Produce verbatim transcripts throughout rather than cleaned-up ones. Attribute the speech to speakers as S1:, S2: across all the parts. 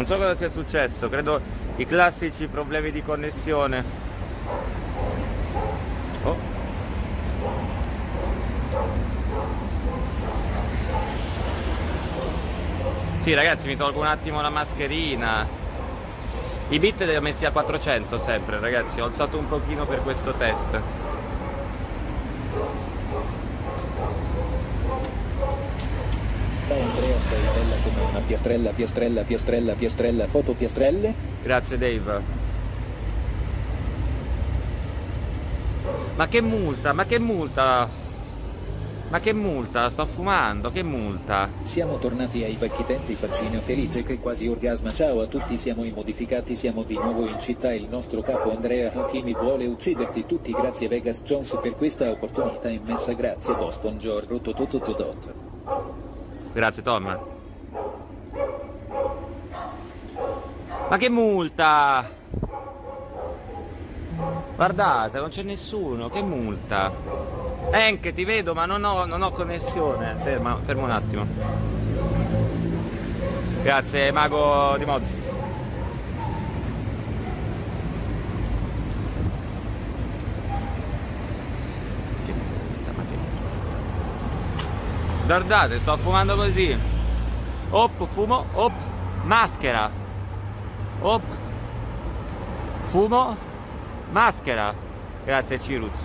S1: Non so cosa sia successo, credo i classici problemi di connessione. Oh. Sì ragazzi, mi tolgo un attimo la mascherina. I bit li ho messi a quattrocento sempre ragazzi, ho alzato un pochino per questo test.
S2: Ciao Andrea, sei bella come una piastrella, piastrella, piastrella, piastrella, foto piastrelle?
S1: Grazie Dave. Ma che multa, ma che multa? Ma che multa? Sto fumando, che multa?
S2: Siamo tornati ai vecchi tempi, faccina felice che quasi orgasma. Ciao a tutti, siamo i modificati, siamo di nuovo in città. Il nostro capo Andrea Hakimi vuole ucciderti tutti. Grazie Vegas Jones per questa opportunità immessa. Grazie Boston Giorgio Totototot.
S1: Grazie Tom. Ma che multa? Guardate, non c'è nessuno, che multa? Enche, ti vedo ma non ho, non ho connessione. Ferma, fermo un attimo. Grazie Mago di Mozzi. Che multa, ma che multa. Guardate, sto fumando così. Op, fumo, op, maschera. Op, fumo, maschera. Grazie Ciruz.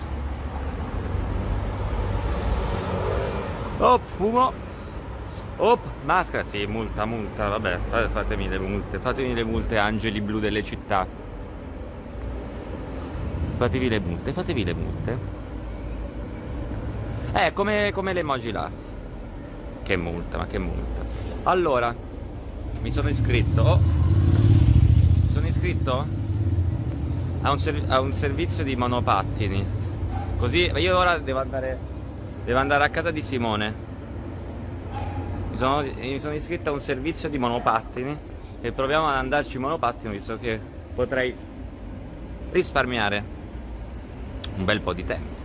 S1: Op, fumo. Op, maschera. Sì, multa, multa, vabbè, fatemi le multe. Fatemi le multe, angeli blu delle città. Fatevi le multe, fatevi le multe. Eh, come, come l'emoji là. Che multa, ma che multa. Allora, mi sono iscritto. Oh. Mi sono iscritto a un, a un servizio di monopattini. Così io ora devo andare devo andare a casa di Simone. Mi sono, mi sono iscritto a un servizio di monopattini e proviamo ad andarci in monopattino, visto che potrei risparmiare un bel po' di tempo.